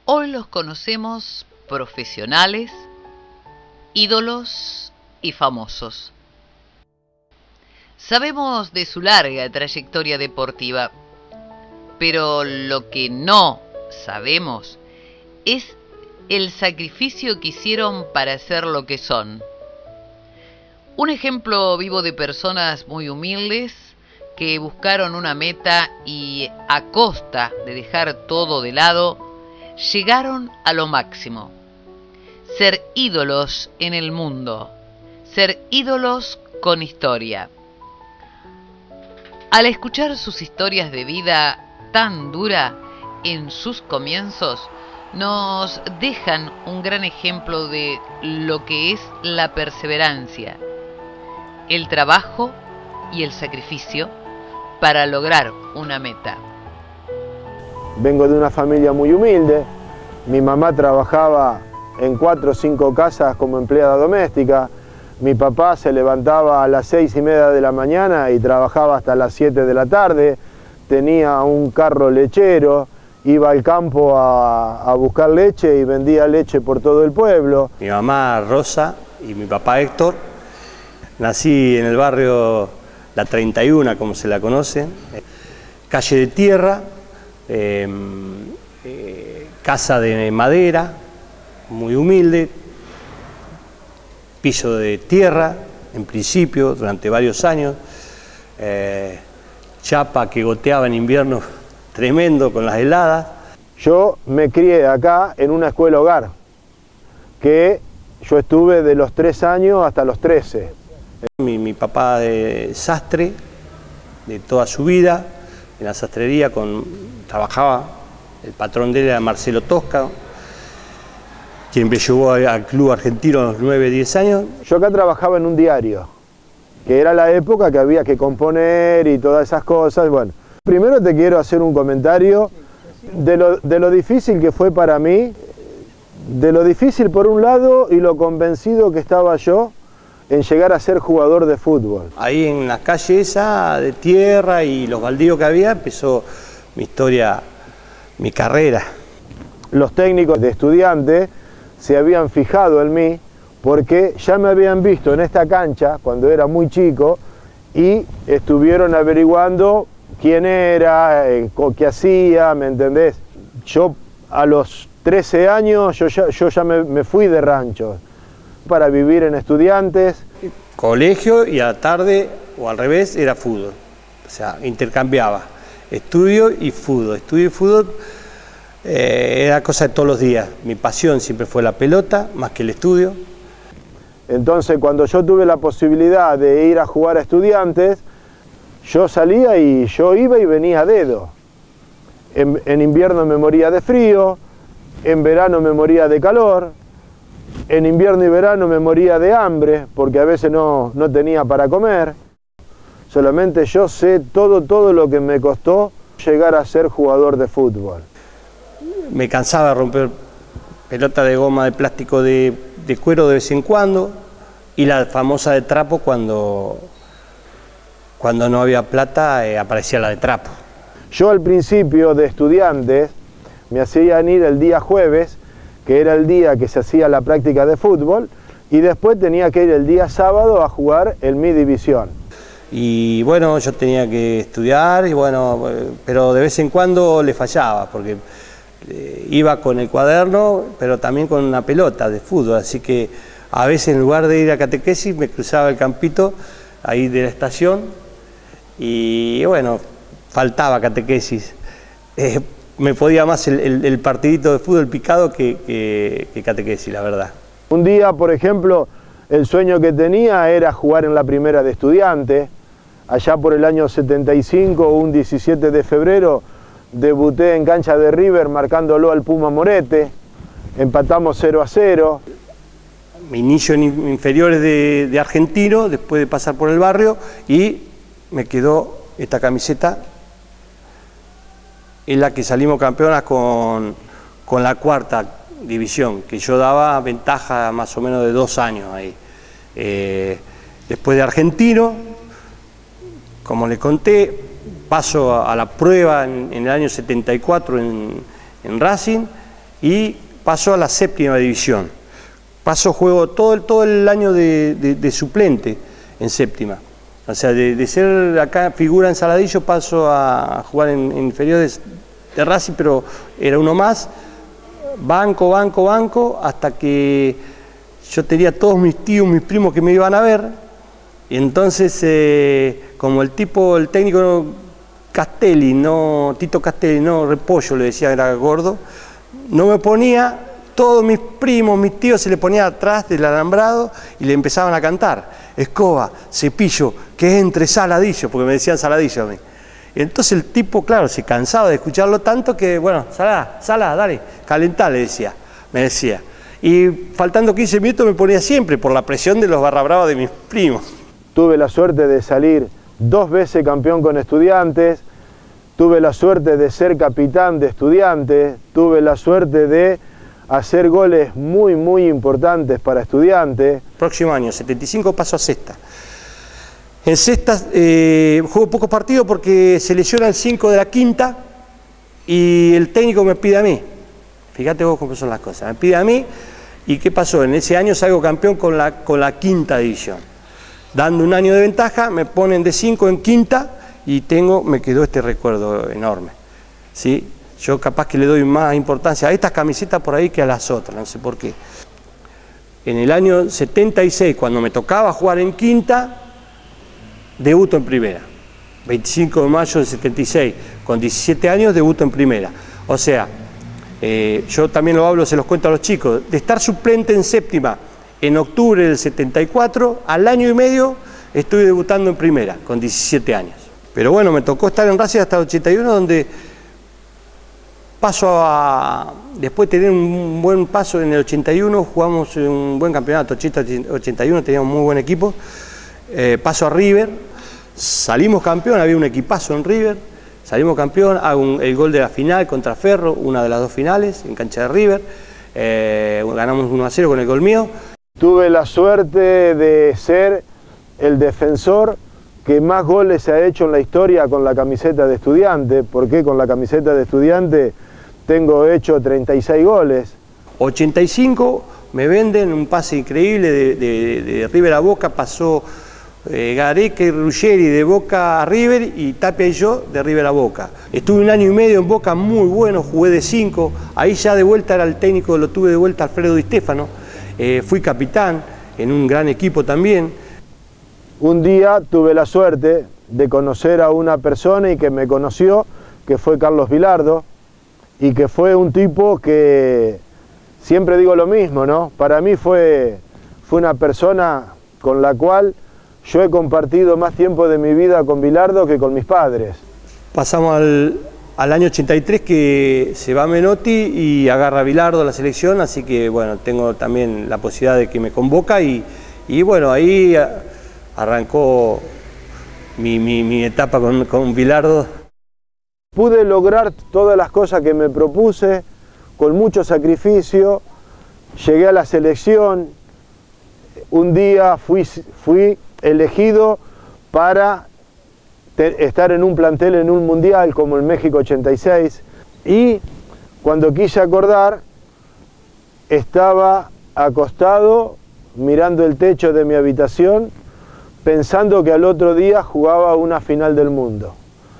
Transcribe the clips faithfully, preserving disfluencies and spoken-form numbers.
Hoy los conocemos profesionales, ídolos y famosos. Sabemos de su larga trayectoria deportiva, pero lo que no sabemos es el sacrificio que hicieron para ser lo que son. Un ejemplo vivo de personas muy humildes que buscaron una meta y a costa de dejar todo de lado, llegaron a lo máximo. Ser ídolos en el mundo, ser ídolos con historia. Al escuchar sus historias de vida tan dura en sus comienzos, nos dejan un gran ejemplo de lo que es la perseverancia, el trabajo y el sacrificio para lograr una meta. Vengo de una familia muy humilde. Mi mamá trabajaba en cuatro o cinco casas como empleada doméstica. Mi papá se levantaba a las seis y media de la mañana y trabajaba hasta las siete de la tarde. Tenía un carro lechero, iba al campo a, a buscar leche y vendía leche por todo el pueblo. Mi mamá Rosa y mi papá Héctor. Nací en el barrio La treinta y uno, como se la conoce, calle de tierra, eh, eh, casa de madera, muy humilde, piso de tierra, en principio, durante varios años, eh, chapa que goteaba en invierno tremendo con las heladas. Yo me crié acá en una escuela hogar, que yo estuve de los tres años hasta los trece. Mi, mi papá de sastre, de toda su vida, en la sastrería, con, trabajaba, el patrón de él era Marcelo Tosca, quien me llevó al club argentino a los nueve, diez años. Yo acá trabajaba en un diario, que era la época que había que componer y todas esas cosas. Bueno, primero te quiero hacer un comentario de lo, de lo difícil que fue para mí, de lo difícil por un lado y lo convencido que estaba yo en llegar a ser jugador de fútbol. Ahí en la calle esa de tierra y los baldíos que había empezó mi historia, mi carrera. Los técnicos de Estudiantes se habían fijado en mí porque ya me habían visto en esta cancha cuando era muy chico y estuvieron averiguando quién era, qué hacía, ¿me entendés? Yo a los trece años yo ya, yo ya me, me fui de rancho para vivir en Estudiantes. Colegio y a la tarde, o al revés, era fútbol. O sea, intercambiaba estudio y fútbol. Estudio y fútbol eh, era cosa de todos los días. Mi pasión siempre fue la pelota, más que el estudio. Entonces, cuando yo tuve la posibilidad de ir a jugar a Estudiantes, yo salía y yo iba y venía a dedo. En, en invierno me moría de frío, en verano me moría de calor. En invierno y verano me moría de hambre, porque a veces no, no tenía para comer. Solamente yo sé todo, todo lo que me costó llegar a ser jugador de fútbol. Me cansaba de romper pelota de goma de plástico de, de cuero de vez en cuando, y la famosa de trapo cuando, cuando no había plata, eh, aparecía la de trapo. Yo al principio de Estudiantes me hacían ir el día jueves, que era el día que se hacía la práctica de fútbol, y después tenía que ir el día sábado a jugar en mi división. Y bueno, yo tenía que estudiar, y bueno, pero de vez en cuando le fallaba, porque eh, iba con el cuaderno, pero también con una pelota de fútbol, así que a veces en lugar de ir a catequesis me cruzaba el campito ahí de la estación, y bueno, faltaba catequesis. Eh, Me podía más el, el, el partidito de fútbol picado que, que, que catequesis, la verdad. Un día, por ejemplo, el sueño que tenía era jugar en la primera de Estudiantes. Allá por el año setenta y cinco, un diecisiete de febrero, debuté en cancha de River marcándolo al Puma Morete. Empatamos cero a cero. Me inicio en inferiores de, de Argentino, después de pasar por el barrio, y me quedó esta camiseta, en la que salimos campeonas con, con la cuarta división, que yo daba ventaja más o menos de dos años ahí. Eh, después de Argentino, como les conté, paso a, a la prueba en, en el año setenta y cuatro en, en Racing, y paso a la séptima división. Paso, juego todo el, todo el año de, de, de suplente en séptima. O sea, de, de ser acá figura en Saladillo, paso a jugar en, en inferiores de Racing, pero era uno más. Banco, banco, banco, hasta que yo tenía todos mis tíos, mis primos que me iban a ver. Y entonces, eh, como el tipo, el técnico Castelli, no, Tito Castelli, no, Repollo le decía, era gordo, no me ponía, todos mis primos, mis tíos se le ponían atrás del alambrado y le empezaban a cantar. Escoba, Cepillo, que es entre Saladillo, porque me decían Saladillo a mí. Entonces el tipo, claro, se cansaba de escucharlo tanto que, bueno, Salá, Salá, dale, calentá, le decía, me decía. Y faltando quince minutos me ponía siempre por la presión de los barra bravas de mis primos. Tuve la suerte de salir dos veces campeón con Estudiantes, tuve la suerte de ser capitán de Estudiantes, tuve la suerte de hacer goles muy, muy importantes para Estudiantes. Próximo año, setenta y cinco, paso a sexta. En sexta eh, juego pocos partidos porque se lesiona el cinco de la quinta y el técnico me pide a mí. Fíjate vos cómo son las cosas. Me pide a mí y ¿qué pasó? En ese año salgo campeón con la, con la quinta división. Dando un año de ventaja, me ponen de cinco en quinta y tengo, me quedó este recuerdo enorme. ¿Sí? Yo capaz que le doy más importancia a estas camisetas por ahí que a las otras, no sé por qué. En el año setenta y seis, cuando me tocaba jugar en quinta, debuto en primera. veinticinco de mayo del setenta y seis, con diecisiete años, debuto en primera. O sea, eh, yo también lo hablo, se los cuento a los chicos, de estar suplente en séptima en octubre del setenta y cuatro, al año y medio estoy debutando en primera, con diecisiete años. Pero bueno, me tocó estar en Racing hasta el ochenta y uno, donde paso a, después de tener un buen paso en el ochenta y uno, jugamos un buen campeonato, ochenta y uno teníamos un muy buen equipo, eh, paso a River, salimos campeón, había un equipazo en River, salimos campeón, hago un, el gol de la final contra Ferro, una de las dos finales, en cancha de River, eh, ganamos uno a cero con el gol mío. Tuve la suerte de ser el defensor que más goles se ha hecho en la historia con la camiseta de Estudiante. ¿Por qué con la camiseta de Estudiante tengo hecho treinta y seis goles? ochenta y cinco me venden un pase increíble de, de, de River a Boca, pasó eh, Gareca y Ruggeri de Boca a River y Tapia y yo de River a Boca. Estuve un año y medio en Boca muy bueno, jugué de cinco, ahí ya de vuelta era el técnico, lo tuve de vuelta Alfredo Di Stefano, eh, fui capitán en un gran equipo también. Un día tuve la suerte de conocer a una persona y que me conoció, que fue Carlos Vilardo, y que fue un tipo que, siempre digo lo mismo, ¿no? Para mí fue, fue una persona con la cual yo he compartido más tiempo de mi vida con Vilardo que con mis padres. Pasamos al, al año ochenta y tres que se va Menotti y agarra a Vilardo a la selección, así que bueno, tengo también la posibilidad de que me convoca y, y bueno, ahí arrancó mi, mi, mi etapa con, con Vilardo. Pude lograr todas las cosas que me propuse con mucho sacrificio, llegué a la selección, un día fui, fui elegido para te, estar en un plantel en un mundial como el México ochenta y seis y cuando quise acordar estaba acostado mirando el techo de mi habitación pensando que al otro día jugaba una final del mundo.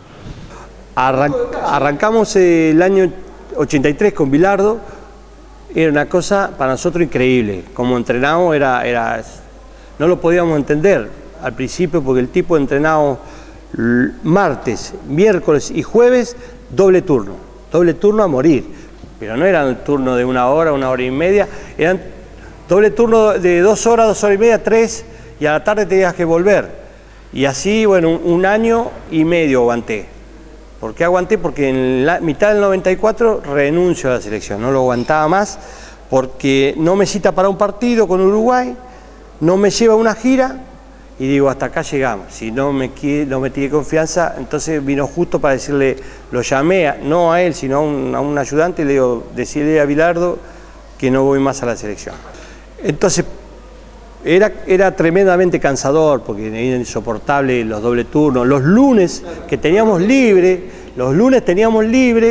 Arran arrancamos el año ochenta y tres con Vilardo, era una cosa para nosotros increíble, como entrenamos era, era, no lo podíamos entender al principio porque el tipo entrenaba martes, miércoles y jueves doble turno, doble turno a morir, pero no era un turno de una hora, una hora y media, eran doble turno de dos horas, dos horas y media, tres, y a la tarde tenías que volver, y así, bueno, un, un año y medio aguanté. ¿Por qué aguanté? Porque en la mitad del noventa y cuatro renuncio a la selección, no lo aguantaba más, porque no me cita para un partido con Uruguay, no me lleva una gira, y digo, hasta acá llegamos. Si no me, no me tiene confianza, entonces vino justo para decirle, lo llamé, a, no a él, sino a un, a un ayudante, y le digo, decirle a Vilardo que no voy más a la selección. Entonces, Era, era tremendamente cansador porque era insoportable los doble turnos. Los lunes que teníamos libre, los lunes teníamos libre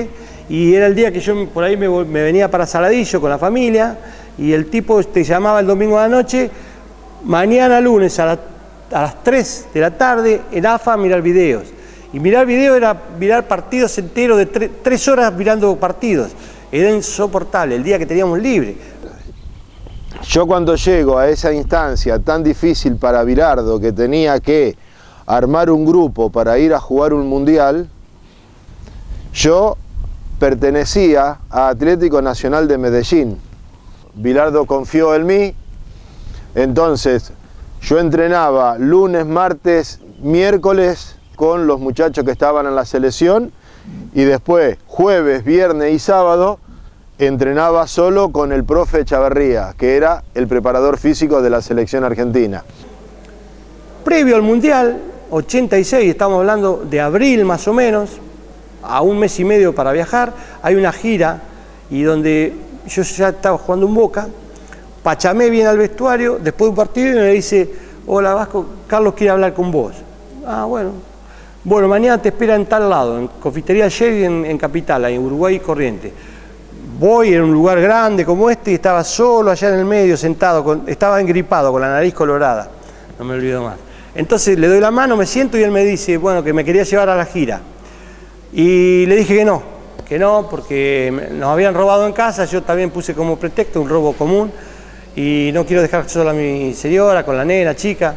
y era el día que yo por ahí me, me venía para Saladillo con la familia, y el tipo te llamaba el domingo a la noche, mañana lunes a, la, a las tres de la tarde en A F A a mirar videos. Y mirar videos era mirar partidos enteros de tre, tres horas mirando partidos. Era insoportable, el día que teníamos libre. Yo cuando llego a esa instancia tan difícil para Bilardo, que tenía que armar un grupo para ir a jugar un mundial, yo pertenecía a Atlético Nacional de Medellín. Bilardo confió en mí, entonces yo entrenaba lunes, martes, miércoles con los muchachos que estaban en la selección, y después jueves, viernes y sábado entrenaba solo con el profe Echavarría, que era el preparador físico de la selección argentina. Previo al Mundial, ochenta y seis, estamos hablando de abril más o menos, a un mes y medio para viajar, hay una gira, y donde yo ya estaba jugando un Boca, Pachamé viene al vestuario después de un partido y me dice: hola Vasco, Carlos quiere hablar con vos. Ah, bueno. Bueno, mañana te espera en tal lado, en Confitería Sherry en, en Capital, en Uruguay y Corrientes. Voy en un lugar grande como este y estaba solo allá en el medio, sentado, con, estaba engripado, con la nariz colorada, no me olvido más. Entonces le doy la mano, me siento y él me dice, bueno, que me quería llevar a la gira. Y le dije que no, que no, porque nos habían robado en casa, yo también puse como pretexto un robo común y no quiero dejar sola a mi señora, con la nena, chica.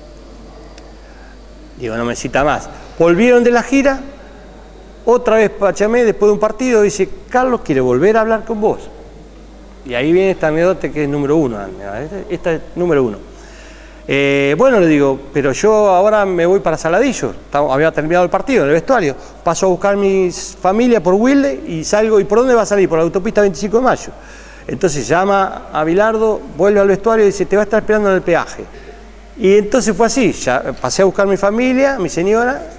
Digo, no me cita más. Volvieron de la gira. Otra vez Pachamé, después de un partido, dice: Carlos quiere volver a hablar con vos. Y ahí viene esta anécdota que es número uno. Esta es número uno. Eh, bueno, le digo, pero yo ahora me voy para Saladillo. Había terminado el partido en el vestuario. Paso a buscar a mi familia por Wilde y salgo. ¿Y por dónde va a salir? Por la autopista veinticinco de mayo. Entonces llama a Bilardo, vuelve al vestuario y dice: te va a estar esperando en el peaje. Y entonces fue así. Ya pasé a buscar a mi familia, mi señora.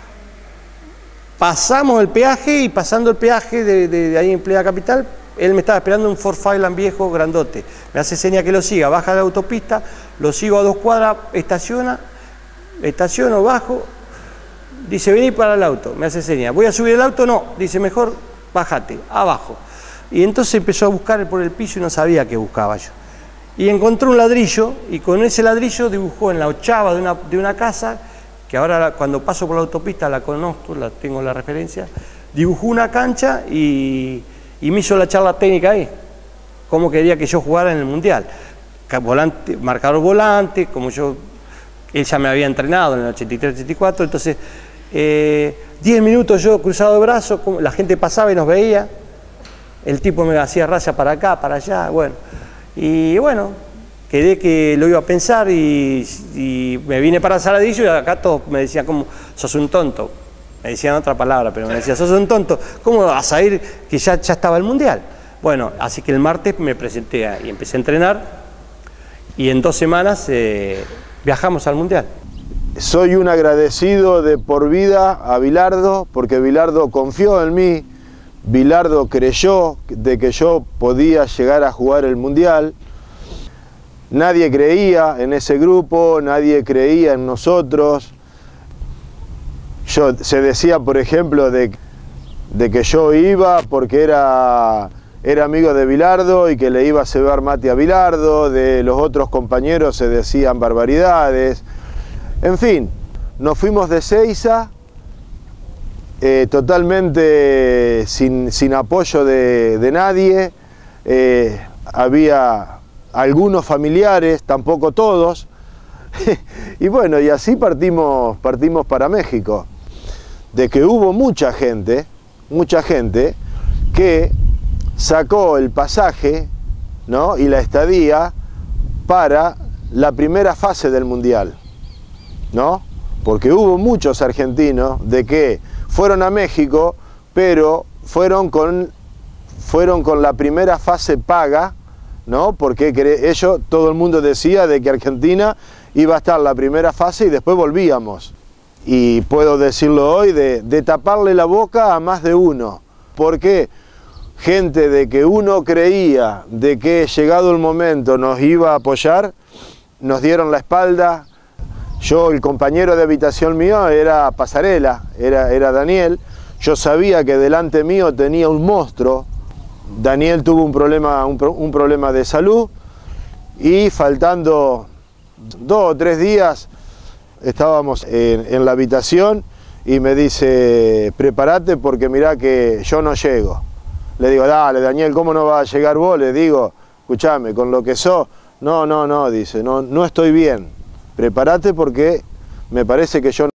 Pasamos el peaje y pasando el peaje de, de, de ahí en plena capital, él me estaba esperando un Ford Fireland viejo, grandote. Me hace seña que lo siga, baja la autopista, lo sigo a dos cuadras, estaciona, estaciono, bajo, dice: vení para el auto, me hace seña. ¿Voy a subir el auto? No, dice: mejor bájate, abajo. Y entonces empezó a buscar por el piso y no sabía qué buscaba yo. Y encontró un ladrillo y con ese ladrillo dibujó en la ochava de una, de una casa, que ahora cuando paso por la autopista la conozco, la tengo la referencia, dibujó una cancha y, y me hizo la charla técnica ahí, cómo quería que yo jugara en el Mundial. Volante, marcador volante, como yo, él ya me había entrenado en el ochenta y tres ochenta y cuatro, entonces eh, diez minutos yo cruzado de brazos, la gente pasaba y nos veía, el tipo me hacía raya para acá, para allá, bueno, y bueno, quedé que lo iba a pensar y, y me vine para Saladillo y acá todos me decían: como sos un tonto. Me decían otra palabra, pero me decían: sos un tonto, ¿cómo vas a ir que ya, ya estaba el Mundial? Bueno, así que el martes me presenté a, y empecé a entrenar y en dos semanas eh, viajamos al Mundial. Soy un agradecido de por vida a Bilardo, porque Bilardo confió en mí, Bilardo creyó de que yo podía llegar a jugar el Mundial. Nadie creía en ese grupo, nadie creía en nosotros. Yo, se decía, por ejemplo, de, de que yo iba porque era, era amigo de Bilardo y que le iba a cebar mate a Bilardo. De los otros compañeros se decían barbaridades. En fin, nos fuimos de Seiza eh, totalmente sin, sin apoyo de, de nadie. Eh, había algunos familiares, tampoco todos, y bueno, y así partimos, partimos para México. De que hubo mucha gente, mucha gente que sacó el pasaje, ¿no?, y la estadía para la primera fase del Mundial, ¿no? Porque hubo muchos argentinos de que fueron a México, pero fueron con, fueron con la primera fase paga, ¿no? Porque ellos, todo el mundo decía de que Argentina iba a estar la primera fase y después volvíamos. Y puedo decirlo hoy, de, de taparle la boca a más de uno. Porque gente de que uno creía de que llegado el momento nos iba a apoyar, nos dieron la espalda. Yo, el compañero de habitación mío era Pasarela, era, era Daniel. Yo sabía que delante mío tenía un monstruo. Daniel tuvo un problema, un, un problema de salud y faltando dos o tres días estábamos en, en la habitación y me dice, prepárate porque mirá que yo no llego. Le digo, dale Daniel, ¿cómo no va a llegar vos? Le digo, escuchame, con lo que sos, no, no, no, dice, no, no estoy bien. Prepárate porque me parece que yo